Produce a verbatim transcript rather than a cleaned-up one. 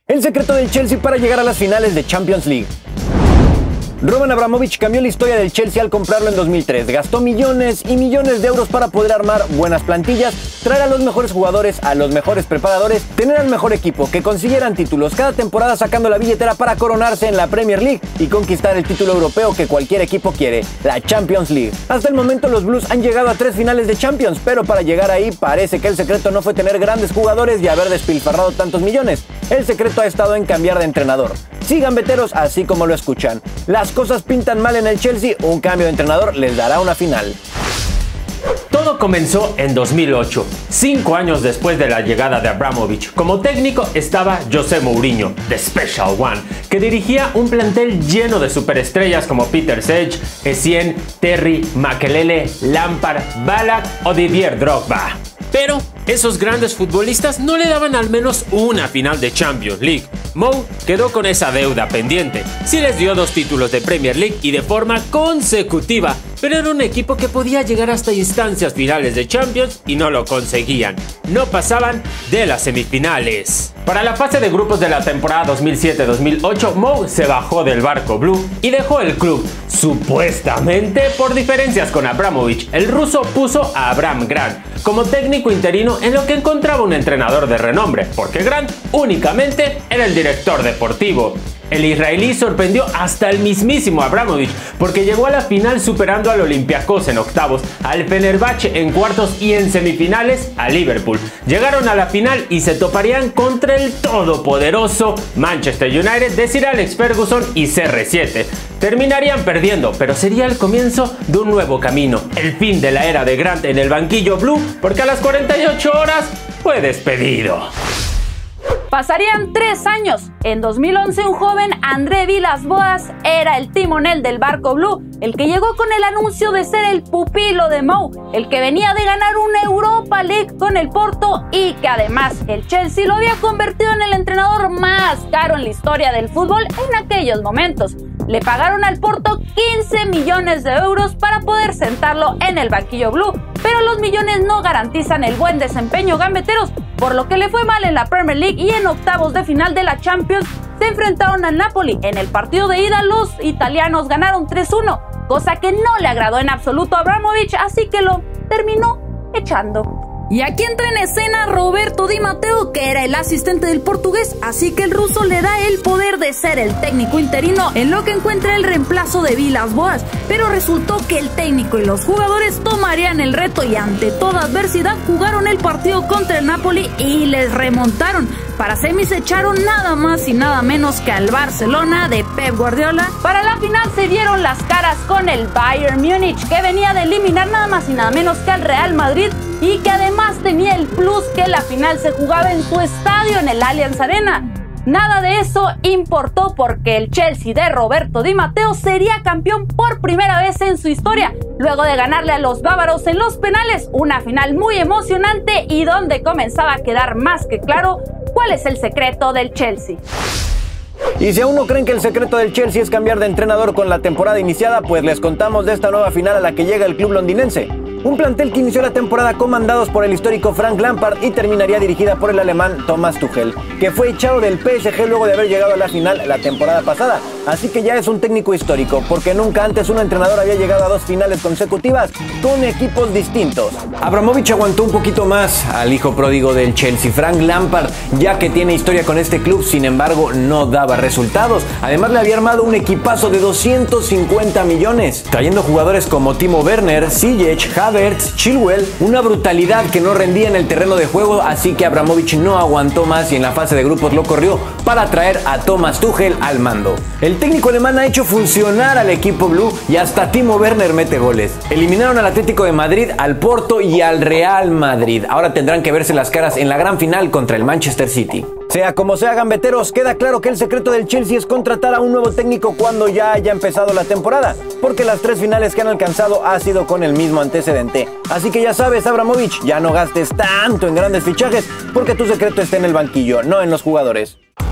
El secreto del Chelsea para llegar a las finales de Champions League. Roman Abramovich cambió la historia del Chelsea al comprarlo en dos mil tres. Gastó millones y millones de euros para poder armar buenas plantillas, traer a los mejores jugadores, a los mejores preparadores, tener al mejor equipo, que consiguieran títulos cada temporada sacando la billetera para coronarse en la Premier League y conquistar el título europeo que cualquier equipo quiere, la Champions League. Hasta el momento los Blues han llegado a tres finales de Champions, pero para llegar ahí parece que el secreto no fue tener grandes jugadores y haber despilfarrado tantos millones. El secreto ha estado en cambiar de entrenador. Sí, gambeteros, así como lo escuchan. Las cosas pintan mal en el Chelsea, un cambio de entrenador les dará una final. Todo comenzó en dos mil ocho, cinco años después de la llegada de Abramovich. Como técnico estaba José Mourinho, The Special One, que dirigía un plantel lleno de superestrellas como Peter Cech, Essien, Terry, Makelele, Lampard, Ballack o Didier Drogba. Pero esos grandes futbolistas no le daban al menos una final de Champions League. Mou quedó con esa deuda pendiente. Sí les dio dos títulos de Premier League y de forma consecutiva, pero era un equipo que podía llegar hasta instancias finales de Champions y no lo conseguían. No pasaban de las semifinales. Para la fase de grupos de la temporada dos mil siete dos mil ocho, Mou se bajó del barco blue y dejó el club, supuestamente por diferencias con Abramovich. El ruso puso a Abraham Grant como técnico interino en lo que encontraba un entrenador de renombre, porque Grant únicamente era el director deportivo. El israelí sorprendió hasta el mismísimo Abramovich porque llegó a la final superando al Olympiacos en octavos, al Fenerbahce en cuartos y en semifinales a Liverpool. Llegaron a la final y se toparían contra el todopoderoso Manchester United de Sir Alex Ferguson y C R siete. Terminarían perdiendo, pero sería el comienzo de un nuevo camino, el fin de la era de Grant en el banquillo blue, porque a las cuarenta y ocho horas fue despedido. Pasarían tres años. En dos mil once un joven André Villas-Boas era el timonel del barco blue, el que llegó con el anuncio de ser el pupilo de Mou, el que venía de ganar una Europa League con el Porto y que además el Chelsea lo había convertido en el entrenador más caro en la historia del fútbol en aquellos momentos. Le pagaron al Porto quince millones de euros para poder sentarlo en el banquillo blue, pero los millones no garantizan el buen desempeño, gambeteros, por lo que le fue mal en la Premier League y en octavos de final de la Champions se enfrentaron al Napoli. En el partido de ida los italianos ganaron tres uno, cosa que no le agradó en absoluto a Abramovich, así que lo terminó echando. Y aquí entra en escena Roberto Di Matteo, que era el asistente del portugués, así que el ruso le da el poder de ser el técnico interino en lo que encuentra el reemplazo de Villas-Boas, pero resultó que el técnico y los jugadores tomarían el reto y ante toda adversidad jugaron el partido contra el Napoli y les remontaron. Para semis echaron nada más y nada menos que al Barcelona de Pep Guardiola. Para la final se dieron las caras con el Bayern Múnich, que venía de eliminar nada más y nada menos que al Real Madrid y que además tenía el plus que la final se jugaba en su estadio en el Allianz Arena. Nada de eso importó porque el Chelsea de Roberto Di Matteo sería campeón por primera vez en su historia, luego de ganarle a los bávaros en los penales, una final muy emocionante y donde comenzaba a quedar más que claro cuál es el secreto del Chelsea. Y si aún no creen que el secreto del Chelsea es cambiar de entrenador con la temporada iniciada, pues les contamos de esta nueva final a la que llega el club londinense. Un plantel que inició la temporada comandados por el histórico Frank Lampard y terminaría dirigida por el alemán Thomas Tuchel, que fue echado del P S G luego de haber llegado a la final la temporada pasada. Así que ya es un técnico histórico, porque nunca antes un entrenador había llegado a dos finales consecutivas con equipos distintos. Abramovich aguantó un poquito más al hijo pródigo del Chelsea, Frank Lampard, ya que tiene historia con este club, sin embargo no daba resultados. Además le había armado un equipazo de doscientos cincuenta millones, trayendo jugadores como Timo Werner, Ziyech, Havertz, Chilwell, una brutalidad que no rendía en el terreno de juego, así que Abramovich no aguantó más y en la fase de grupos lo corrió para traer a Thomas Tuchel al mando. El técnico alemán ha hecho funcionar al equipo blue y hasta Timo Werner mete goles. Eliminaron al Atlético de Madrid, al Porto y al Real Madrid. Ahora tendrán que verse las caras en la gran final contra el Manchester City. Sea como sea, gambeteros, queda claro que el secreto del Chelsea es contratar a un nuevo técnico cuando ya haya empezado la temporada, porque las tres finales que han alcanzado ha sido con el mismo antecedente. Así que ya sabes, Abramovich, ya no gastes tanto en grandes fichajes, porque tu secreto está en el banquillo, no en los jugadores.